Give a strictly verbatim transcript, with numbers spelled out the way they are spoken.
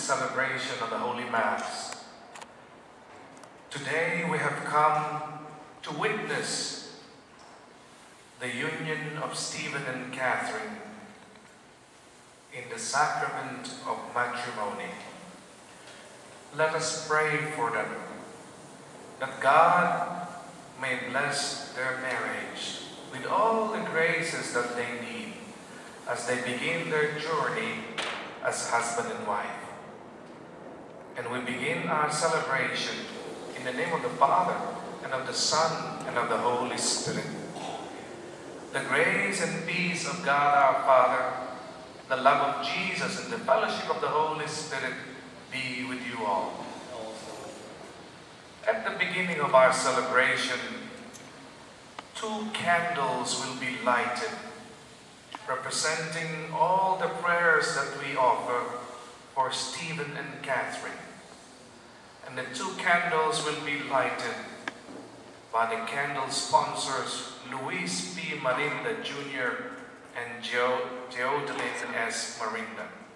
celebration of the Holy Mass. Today we have come to witness the union of Stephen and Catherine in the sacrament of matrimony. Let us pray for them, that God may bless their marriage with all the graces that they need as they begin their journey as husband and wife. And we begin our celebration in the name of the Father, and of the Son, and of the Holy Spirit. The grace and peace of God our Father, the love of Jesus, and the fellowship of the Holy Spirit be with you all. At the beginning of our celebration, two candles will be lighted, representing all the prayers that we offer for Stephen and Catherine. And the two candles will be lighted by the candle sponsors Luis P. Marinda Junior and Geodeline S. Marinda.